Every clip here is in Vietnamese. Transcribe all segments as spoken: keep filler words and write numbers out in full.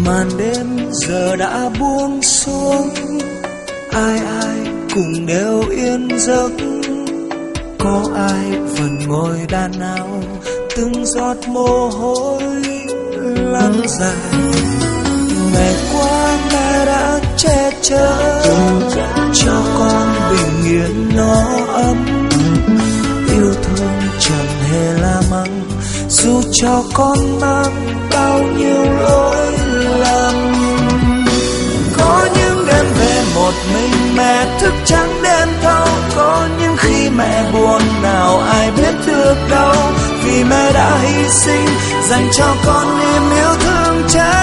Màn đêm giờ đã buông xuống, ai ai cùng đều yên giấc. Có ai vẫn ngồi đàn áo, từng giọt mồ hôi lăn dài. Ngày qua mẹ đã che chở cho con bình yên nó ấm. Yêu thương chẳng hề là mắng, dù cho con mang bao nhiêu lỗi lầm. Có những đêm về một mình mẹ thức trắng đêm thâu. Có những khi mẹ buồn nào ai biết được đâu, vì mẹ đã hy sinh dành cho con niềm yêu thương chất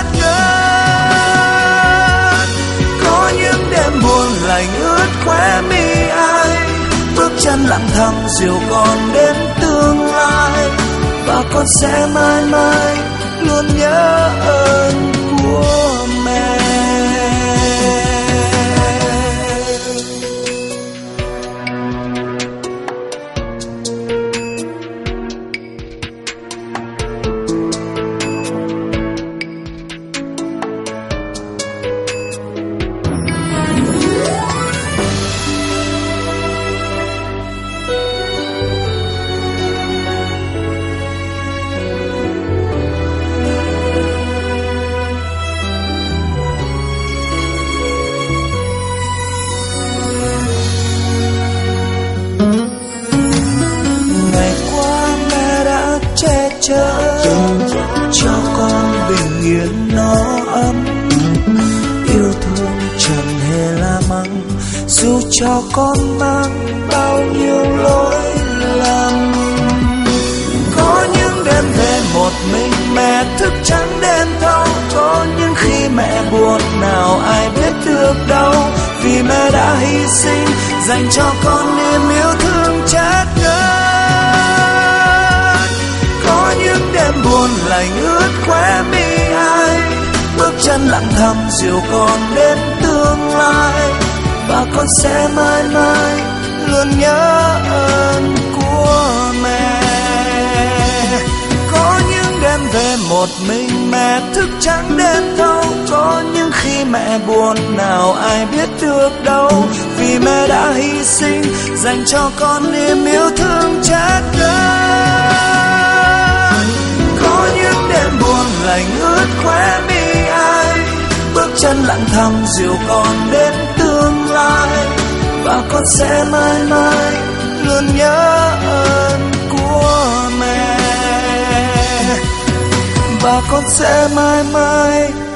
ngất. Có những đêm buồn lạnh ướt khóe mi ai, bước chân lặng thầm dìu con đến tương lai. Và con sẽ mãi mãi luôn nhớ ơn của mẹ. Cho con bình yên nó ấm. Yêu thương chẳng hề là mắng, dù cho con mang bao nhiêu lỗi lầm. Có những đêm về một mình mẹ thức trắng đêm thâu. Có những khi mẹ buồn nào ai biết được đâu, vì mẹ đã hy sinh dành cho con niềm yêu thương chất ngất. Có những đêm buồn lạnh ướt khóe mi ai, bước chân lặng thầm dìu con đến tương lai. Và con sẽ mãi mãi luôn nhớ ơn của mẹ. Có những đêm về một mình mẹ thức trắng đêm thâu. Có những khi mẹ buồn nào ai biết được đâu, vì mẹ đã hy sinh dành cho con niềm yêu thương chất ngất. Có những đêm buồn lạnh ướt khóe mi ai, bước chân lặng thầm dìu con đến tương lai. Và con sẽ mãi mãi luôn nhớ ơn của mẹ. Và con sẽ mãi mãi